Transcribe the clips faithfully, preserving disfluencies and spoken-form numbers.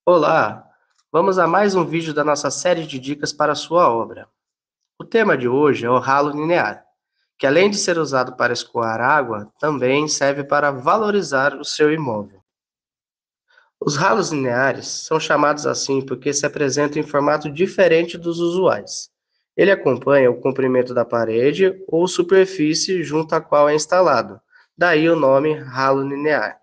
Olá, vamos a mais um vídeo da nossa série de dicas para a sua obra. O tema de hoje é o ralo linear, que além de ser usado para escoar água, também serve para valorizar o seu imóvel. Os ralos lineares são chamados assim porque se apresentam em formato diferente dos usuais. Ele acompanha o comprimento da parede ou superfície junto à qual é instalado, daí o nome ralo linear.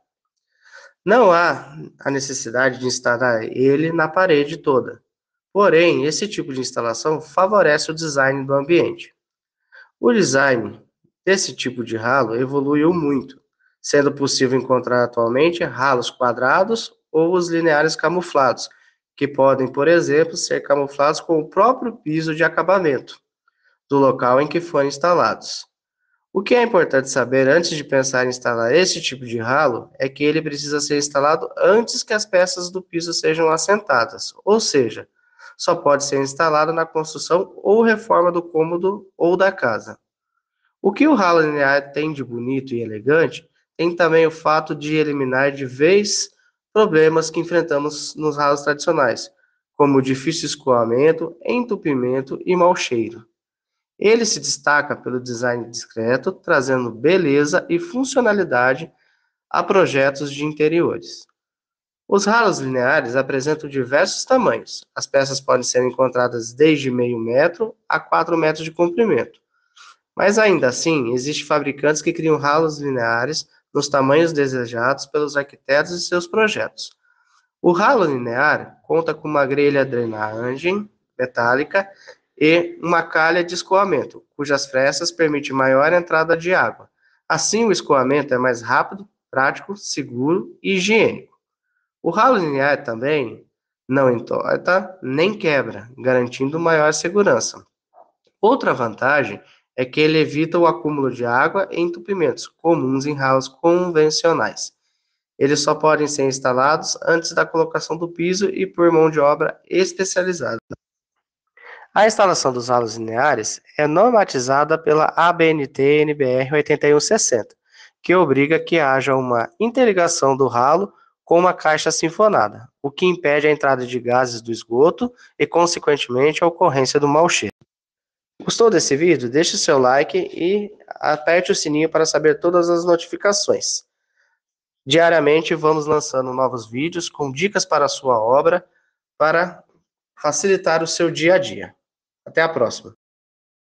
Não há a necessidade de instalar ele na parede toda. Porém, esse tipo de instalação favorece o design do ambiente. O design desse tipo de ralo evoluiu muito, sendo possível encontrar atualmente ralos quadrados ou os lineares camuflados, que podem, por exemplo, ser camuflados com o próprio piso de acabamento do local em que forem instalados. O que é importante saber antes de pensar em instalar esse tipo de ralo é que ele precisa ser instalado antes que as peças do piso sejam assentadas, ou seja, só pode ser instalado na construção ou reforma do cômodo ou da casa. O que o ralo linear tem de bonito e elegante tem também o fato de eliminar de vez problemas que enfrentamos nos ralos tradicionais, como o difícil escoamento, entupimento e mau cheiro. Ele se destaca pelo design discreto, trazendo beleza e funcionalidade a projetos de interiores. Os ralos lineares apresentam diversos tamanhos. As peças podem ser encontradas desde meio metro a quatro metros de comprimento. Mas ainda assim, existem fabricantes que criam ralos lineares nos tamanhos desejados pelos arquitetos e seus projetos. O ralo linear conta com uma grelha drenagem metálica e uma calha de escoamento, cujas frestas permitem maior entrada de água. Assim, o escoamento é mais rápido, prático, seguro e higiênico. O ralo linear também não entorta nem quebra, garantindo maior segurança. Outra vantagem é que ele evita o acúmulo de água e entupimentos comuns em ralos convencionais. Eles só podem ser instalados antes da colocação do piso e por mão de obra especializada. A instalação dos ralos lineares é normatizada pela A B N T N B R oitenta e um sessenta, que obriga que haja uma interligação do ralo com uma caixa sinfonada, o que impede a entrada de gases do esgoto e, consequentemente, a ocorrência do mau cheiro. Gostou desse vídeo? Deixe seu like e aperte o sininho para saber todas as notificações. Diariamente vamos lançando novos vídeos com dicas para a sua obra para facilitar o seu dia a dia. Até a próxima.